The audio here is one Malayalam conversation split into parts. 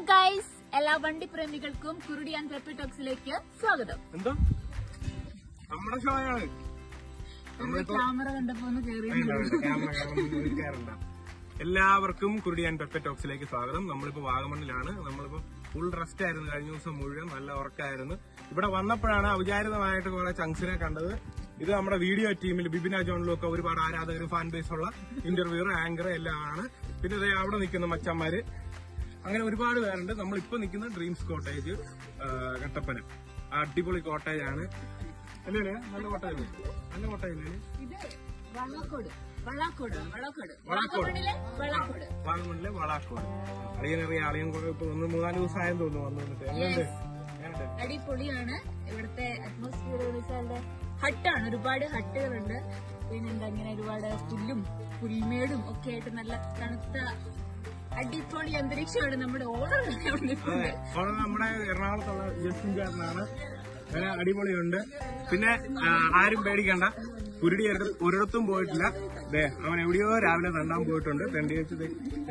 guys, എല്ലാ വണ്ടി പ്രേമികൾക്കും കുരുടി ആൻഡ് പെപ്പെ ടോക്സിലേക്ക് സ്വാഗതം. ക്യാമറ കണ്ടപ്പോ എല്ലാവർക്കും കുരുടി ആൻഡ് പെപ്പെ ടോക്സിലേക്ക് സ്വാഗതം. നമ്മളിപ്പോ വാഗമണ്ണിലാണ്. നമ്മളിപ്പോ ഫുൾ റെസ്റ്റ് ആയിരുന്നു. കഴിഞ്ഞ ദിവസം മുഴുവൻ നല്ല ഉറക്കായിരുന്നു. ഇവിടെ വന്നപ്പോഴാണ് അവിചാരിതമായിട്ട് കുറെ ചങ്സിനെ കണ്ടത്. ഇത് നമ്മുടെ വീഡിയോ ടീമിൽ ബിബിന ജോണിലൊക്കെ ഒരുപാട് ആരാധകരും ഫാൻ ബേസ് ഉള്ള ഇന്റർവ്യൂർ ആങ്കർ എല്ലാമാണ്. പിന്നെ അവിടെ നിൽക്കുന്ന മച്ചന്മാര്, അങ്ങനെ ഒരുപാട് പേരുണ്ട്. നമ്മളിപ്പോ നിൽക്കുന്ന ഡ്രീംസ് കോട്ടേജ് കട്ടപ്പന. അടിപൊളി കോട്ടേജ് ആണ് അല്ലേ? നല്ല കോട്ടേജ്, നല്ല കോട്ടേജ്. വാഗമണിലെ വളാക്കോട്. അളിയനറിയ അളിയൻ ഇപ്പൊ 3-4 ദിവസമായെന്ന് തോന്നുന്നു വന്നു വന്നിട്ട്. എങ്ങനെയുണ്ട്? അടിപൊളിയാണ്. ഇവിടുത്തെ അറ്റ്മോസ്ഫിയർ ഹട്ടാണ്, ഒരുപാട് ഹട്ടുകളുണ്ട്. പിന്നെന്താ ഇങ്ങനെ ഒരുപാട് പുല്ലും പുൽമേടും ഒക്കെ ആയിട്ട് നല്ല തണുത്ത അടിപൊളി അന്തരീക്ഷമാണ്. നമ്മുടെ ഓണർ നമ്മുടെ എറണാകുളത്തുള്ള ജസ്റ്റിൻകാരനാണ്. അടിപൊളിയുണ്ട്. പിന്നെ ആരും പേടിക്കണ്ട, കുരുടി ഒരിടത്തും പോയിട്ടില്ല. അവൻ എവിടെയോ രാവിലെ രണ്ടാം പോയിട്ടുണ്ട്. തെണ്ടി വെച്ച്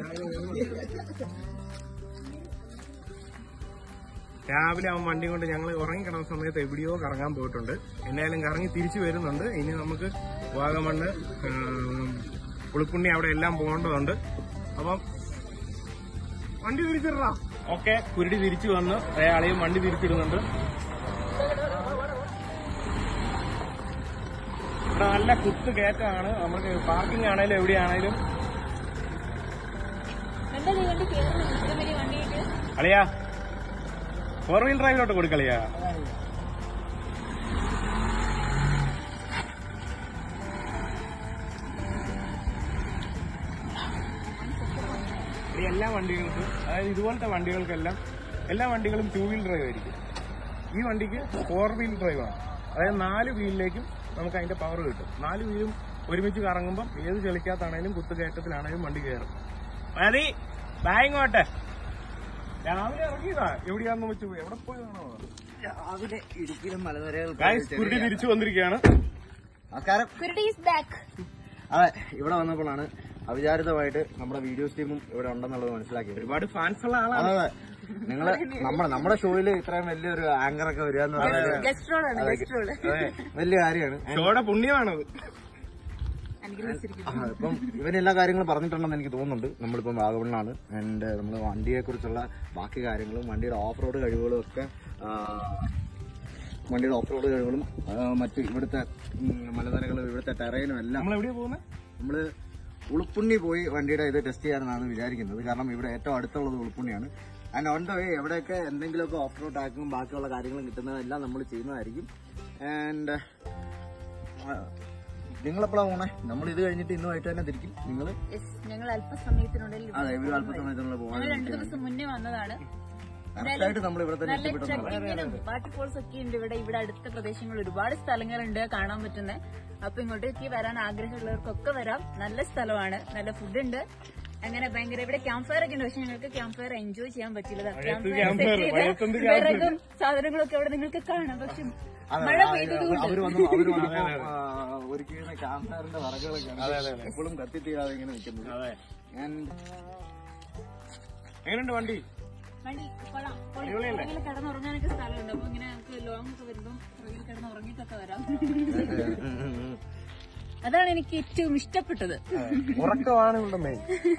രാവിലെ അവൻ വണ്ടി കൊണ്ട് ഞങ്ങൾ ഉറങ്ങിക്കിടന്ന സമയത്ത് എവിടെയോ കറങ്ങാൻ പോയിട്ടുണ്ട്. എന്നാലും കറങ്ങി തിരിച്ചു വരുന്നുണ്ട്. ഇനി നമുക്ക് വാഗമണ്ണ്, പുളിപ്പുണ്ണി അവിടെ എല്ലാം പോകേണ്ടതുണ്ട്. അപ്പം വണ്ടി തിരിച്ചിടാ. ഓക്കെ, കുരുടി തിരിച്ചു വന്ന് അയാളെയും വണ്ടി തിരിച്ചിടുന്നുണ്ട്. ഇവിടെ നല്ല കുത്ത് കയറ്റമാണ്. നമുക്ക് പാർക്കിംഗ് ആണേലും എവിടെയാണേലും. അളിയാ 4-wheel ഡ്രൈവിലോട്ട് കൊടുക്കളിയാ. എല്ലാ വണ്ടികൾക്കും, അതായത് ഇതുപോലത്തെ വണ്ടികൾക്കെല്ലാം എല്ലാ വണ്ടികളും 2-wheel ഡ്രൈവ് ആയിരിക്കും. ഈ വണ്ടിക്ക് 4-wheel ഡ്രൈവാണ്. അതായത് 4 വീലിലേക്കും നമുക്ക് അതിന്റെ പവർ കിട്ടും. 4 വീലും ഒരുമിച്ച് കറങ്ങുമ്പം ഏത് ചെളിക്കകത്താണേലും കുത്തുകയറ്റത്തിലാണേലും വണ്ടി കയറും. മതി ബായിങ്ങോട്ടെ. രാവിലെ ഇറങ്ങിയതാ. എവിടെയാന്ന് വെച്ച് പോയി, എവിടെ പോയി കാണോ? രാവിലെ ഇടുക്കിയിലും മലനിരകൾ കുരുടി തിരിച്ചു വന്നിരിക്കുകയാണ്. നമസ്കാരം. അതെ, ഇവിടെ വന്നപ്പോഴാണ് അവിചാരിതമായിട്ട് നമ്മുടെ വീഡിയോസ് ടീമും ഇവിടെ ഉണ്ടെന്നുള്ളത് മനസ്സിലാക്കിയത്. ഒരുപാട് ഫാൻസ് ഉള്ള ആളാണ്. അതെ, നിങ്ങള് നമ്മുടെ ഷോയില് ഇത്രയും വലിയൊരു ആങ്കറൊക്കെ വരിക എന്ന് പറയുന്നത് വലിയ കാര്യമാണ്. ഷോയുടെ പുണ്യമാണത്. ഇപ്പം ഇവരെല്ലാ കാര്യങ്ങളും പറഞ്ഞിട്ടുണ്ടെന്ന് എനിക്ക് തോന്നുന്നുണ്ട്. നമ്മളിപ്പം വാഗമണ്ണാണ്. ആൻഡ് നമ്മൾ വണ്ടിയെ കുറിച്ചുള്ള ബാക്കി കാര്യങ്ങളും വണ്ടിയുടെ ഓഫ് റോഡ് കഴിവുകളും ഒക്കെ മറ്റ് ഇവിടുത്തെ മലനിരകളും ഇവിടുത്തെ ടെറൈനും എല്ലാം നമ്മള് ഉളുപ്പുണ്ണി പോയി വണ്ടിയുടെ ഇത് ടെസ്റ്റ് ചെയ്യാനെന്നാണ് വിചാരിക്കുന്നത്. കാരണം ഇവിടെ ഏറ്റവും അടുത്തുള്ളത് ഉളുപ്പുണ്ണിയാണ്. ആൻഡ് ഓൺ ദ വേ എവിടെയൊക്കെ എന്തെങ്കിലുമൊക്കെ ഓഫ് റോഡ് ട്രാക്കും ബാക്കിയുള്ള കാര്യങ്ങളും കിട്ടുന്നതെല്ലാം നമ്മൾ ചെയ്യുന്നതായിരിക്കും. ആൻഡ് നിങ്ങളെപ്പോഴാണ് പോണേ? നമ്മൾ ഇത് കഴിഞ്ഞിട്ട് ഇന്നുമായിട്ട് തന്നെ തിരിക്കും. ഞങ്ങൾ അല്പസമയത്തിനുള്ളിൽ പോകാൻ 2 ദിവസം മുന്നേ വന്നതാണ്. നമ്മൾ ഇവിടെ തന്നെ വാട്ടർഫോൾസ് ഒക്കെ ഉണ്ട്. ഇവിടെ അടുത്ത പ്രദേശങ്ങളിൽ ഒരുപാട് സ്ഥലങ്ങളുണ്ട് കാണാൻ പറ്റുന്നത്. അപ്പൊ ഇങ്ങോട്ടേക്ക് വരാൻ ആഗ്രഹമുള്ളവർക്കൊക്കെ വരാം. നല്ല സ്ഥലമാണ്, നല്ല ഫുഡ് ഉണ്ട്. അങ്ങനെ ഭയങ്കര ഇവിടെ ക്യാമ്പ് ഫയർ ഒക്കെ ഉണ്ട്. പക്ഷെ ഞങ്ങൾക്ക് ക്യാമ്പ് ഫയർ എൻജോയ് ചെയ്യാൻ പറ്റില്ല. വിറകും സാധനങ്ങളൊക്കെ അവിടെ നിങ്ങൾക്ക് കാണാം. പക്ഷെ മഴ പെയ്തതുകൊണ്ട് ഒരുക്കിയ ക്യാമ്പ് വറകളൊക്കെയാണ് എപ്പോഴും കത്തിത്തീരാതെ ഇങ്ങനെ നിൽക്കുന്നത്. എങ്ങനെയുണ്ട് വണ്ടി? കിടന്നുറങ്ങാനൊക്കെ സ്ഥലമുണ്ട്. അപ്പൊ ഇങ്ങനെ നമുക്ക് ലോങ് ഒക്കെ വരുമ്പം കിടന്നുറങ്ങിയിട്ടൊക്കെ വരാം. അതാണ് എനിക്ക് ഏറ്റവും ഇഷ്ടപ്പെട്ടത്. ഉറക്കമാണ് ഇവിടെ മെയിൻ.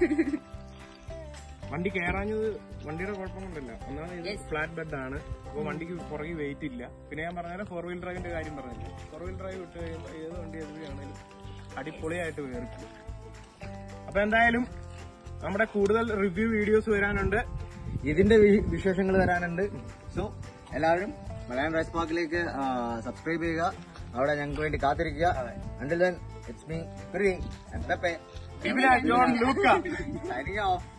വണ്ടി കയറാഞ്ഞത് വണ്ടിയുടെ കുഴപ്പം കൊണ്ടല്ല. ഒന്നാമത് ഇത് ഫ്ലാറ്റ് ബെഡ് ആണ്. അപ്പൊ വണ്ടിക്ക് പുറകെ വെയിറ്റ് ഇല്ല. പിന്നെ ഞാൻ പറഞ്ഞാൽ 4-wheel ഡ്രൈവിന്റെ കാര്യം പറഞ്ഞില്ല. 4-wheel ഡ്രൈവ് ഇട്ട് കഴിയുമ്പോൾ ഏത് വണ്ടി എവിടെയാണെങ്കിലും അടിപൊളിയായിട്ട് കയറിക്കും. അപ്പൊ എന്തായാലും നമ്മുടെ കൂടുതൽ റിവ്യൂ വീഡിയോസ് വരാനുണ്ട്, ഇതിന്റെ വിശേഷങ്ങൾ വരാനുണ്ട്. സോ എല്ലാവരും മലയാളം DriveSparkലേക്ക് സബ്സ്ക്രൈബ് ചെയ്യുക. അവിടെ ഞങ്ങൾക്ക് വേണ്ടി കാത്തിരിക്കുക. Until then, it's me, Kurudi and Pepe. John Luca. Signing off.